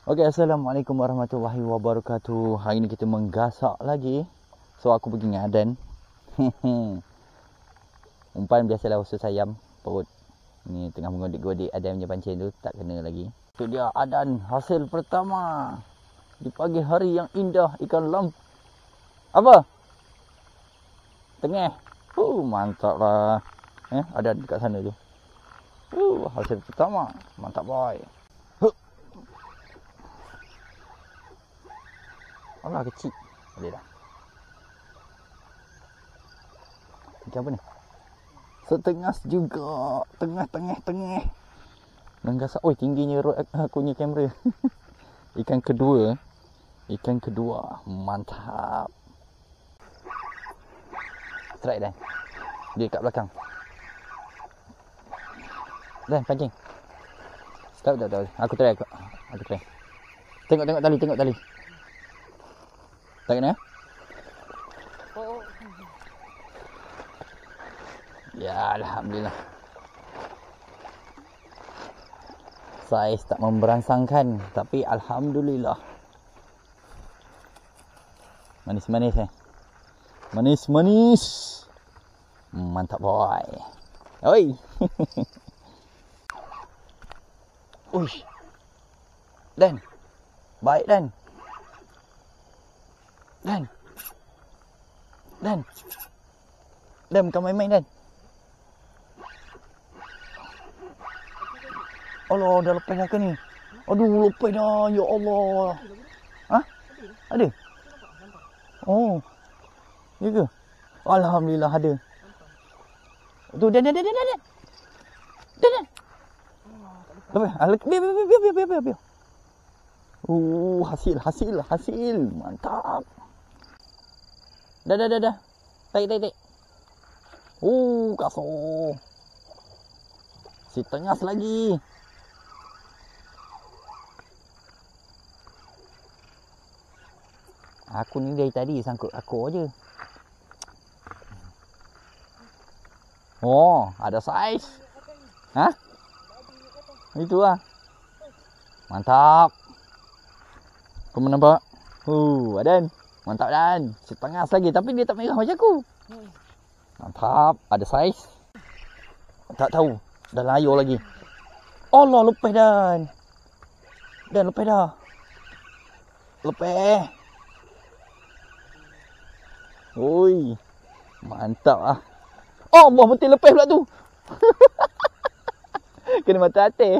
Okey, Assalamualaikum warahmatullahi wabarakatuh. Hari ni kita menggasak lagi. So aku pergi dengan Adan. Umpan biasalah usus ayam perut. Ni tengah mengodik-godik Adan punya pancing tu, tak kena lagi. Tu dia Adan, hasil pertama. Di pagi hari yang indah, ikan lam. Apa? Tengah. Mantap lah. Adan dekat sana tu. Hasil pertama. Mantap boy. Alah kecil. Boleh dah. Ikan apa ni? Setengah juga. Tengah. Menggasak. Oi, tingginya aku punya kamera. Ikan kedua. Mantap. Strike Dan. Dia kat belakang. Dan pancing. Tak. Aku try. Tengok tali. Tak kena? Ya, Alhamdulillah. Saiz tak memberangsangkan, tapi Alhamdulillah. Manis. Manis. Mantap boy. Oi. Uish. Dan. Baik Dan. Dan bukan main-main Dan. Allah, dah lepas dah ke ni? Aduh, lepas dah. Ya Allah. Hah? Ada? Oh. Ya ke? Alhamdulillah ada. Tu Dan. Biar. Hasil. Mantap. Dah. Tarik. Kasar. Setengah lagi. Aku ni dari tadi sangkut aku aje. Oh, ada saiz. Hah? Itu lah. Mantap. Kau nampak? Adan. Mantap Dan. Setengah lagi tapi dia tak merah macam aku. Mantap. Ada saiz. Tak tahu. Dah layar lagi. Allah, lepas Dan. Dan lepas dah. Lepas. Oi. Mantap ah. Allah, betul lepas pula tu. Kena mata hati.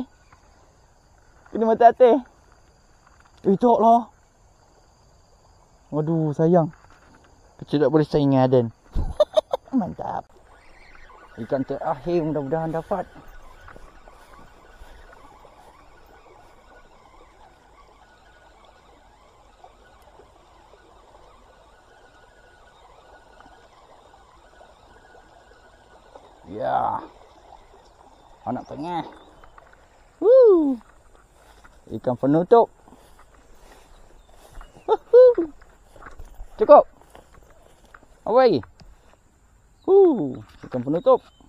Tak lah. Aduh, sayang. Kecil tak boleh saing dengan Adan. Mantap. Ikan terakhir mudah-mudahan dapat. Ya. Anak tengah. Ikan penutup. Cukup. Apa lagi? Ikan penutup.